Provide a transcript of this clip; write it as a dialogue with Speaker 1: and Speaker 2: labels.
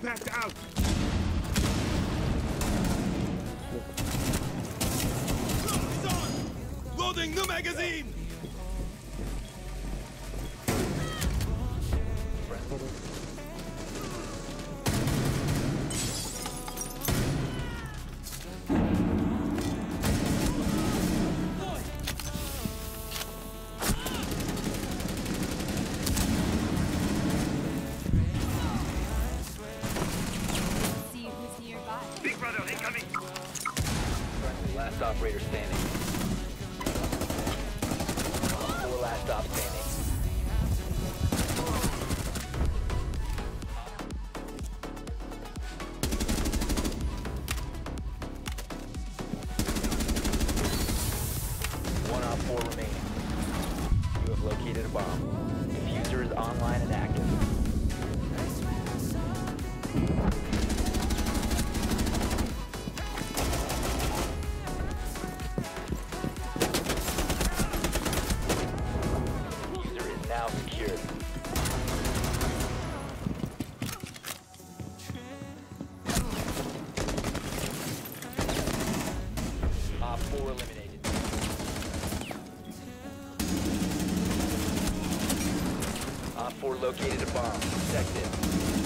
Speaker 1: Impact out! It's on! Loading the magazine!
Speaker 2: Big brother incoming!
Speaker 3: Friendly, last operator standing. 4 last stop standing. One op 4 remaining. You have located a bomb. Diffuser is online and active. Now secured. Op 4 eliminated. Op 4 located a bomb. Protect it.